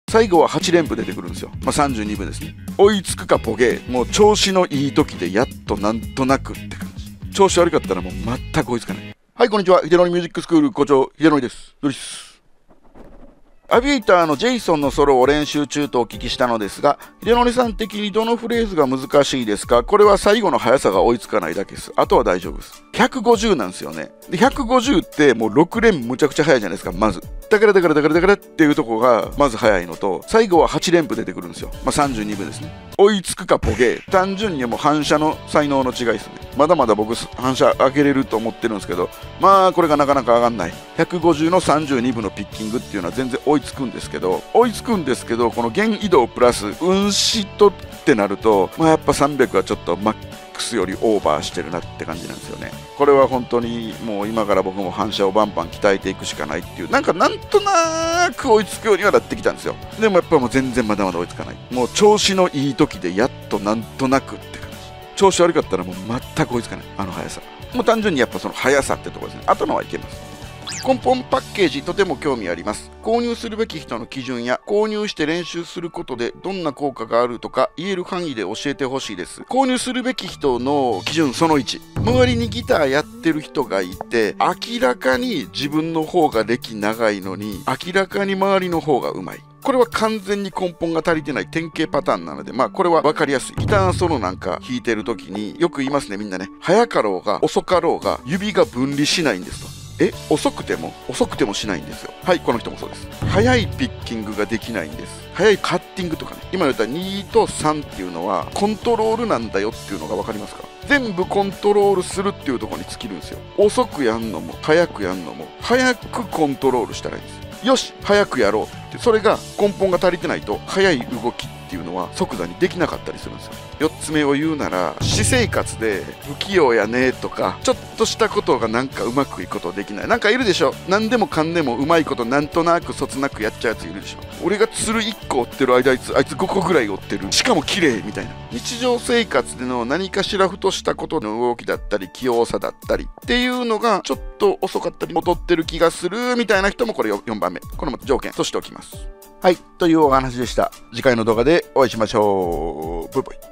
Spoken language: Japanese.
最後は8連符出てくるんですよ。32分ですね。追いつくかボケ、もう調子のいい時でやっとなんとなくって感じ。調子悪かったらもう全く追いつかない。はい、こんにちは。秀則ミュージックスクール校長、秀則です。ドリス。アビエイターのジェイソンのソロを練習中とお聞きしたのですが、秀則さん的にどのフレーズが難しいですか？これは最後の速さが追いつかないだけです。あとは大丈夫です。150なんですよね。で、150ってもう6連むちゃくちゃ速いじゃないですか、まず。だからっていうとこがまず速いのと、最後は8連符出てくるんですよ。32分ですね。追いつくかボケ、単純にもう反射の才能の違いですね。まだまだ僕反射上げれると思ってるんですけど、これがなかなか上がんない。150の32分のピッキングっていうのは全然追いつくんですけど、この弦移動プラス運指とってなると、やっぱ300はちょっとマックスよりオーバーしてるなって感じなんですよね。これは本当にもう今から僕も反射をバンバン鍛えていくしかないっていう、なんとなく追いつくようにはなってきたんですよ。でもやっぱもう全然まだまだ追いつかない。もう調子のいい時でやっとなんとなくって感じ。調子悪かったらもう全く追いつかない、あの速さ。もう単純にやっぱその速さってところですね。あとのはいけます。根本パッケージとても興味あります。購入するべき人の基準や購入して練習することでどんな効果があるとか言える範囲で教えてほしいです。購入するべき人の基準その1、周りにギターやってる人がいて明らかに自分の方が歴長いのに明らかに周りの方がうまい。これは完全に根本が足りてない典型パターンなので、これは分かりやすい。ギターソロなんか弾いてる時によく言いますね、みんなね。早かろうが遅かろうが指が分離しないんですと。遅くてもしないんですよ。はい、この人もそうです。早いピッキングができないんです。早いカッティングとかね。今言った2と3っていうのはコントロールなんだよっていうのが分かりますか？全部コントロールするっていうところに尽きるんですよ。遅くやんのも早くやんのも早くコントロールしたらいいんです。よし、早くやろうって、それが根本が足りてないと早い動きっていうのは即座にできなかったりするんですよ。4つ目を言うなら、私生活で不器用やねとかちょっとしたことがなんかうまくいくことできない、なんかいるでしょ。何でもかんでもうまいことなんとなくそつなくやっちゃうやついるでしょ。俺がつる1個追ってる間あいつ5個ぐらい追ってる、しかも綺麗みたいな。日常生活での何かしらふとしたことの動きだったり器用さだったりっていうのがちょっと遅かったり劣ってる気がするみたいな人もこれ4番目、これも条件としておきます。はい、というお話でした。次回の動画でお会いしましょう。ブイブイ。